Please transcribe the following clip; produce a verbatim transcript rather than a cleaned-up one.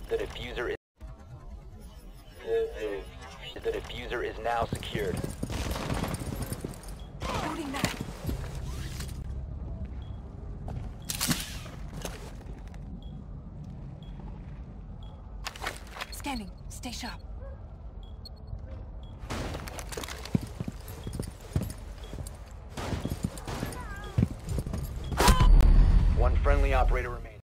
The diffuser is the diffuser is now secured. Loading that. Scanning. Stay sharp. One friendly operator remains.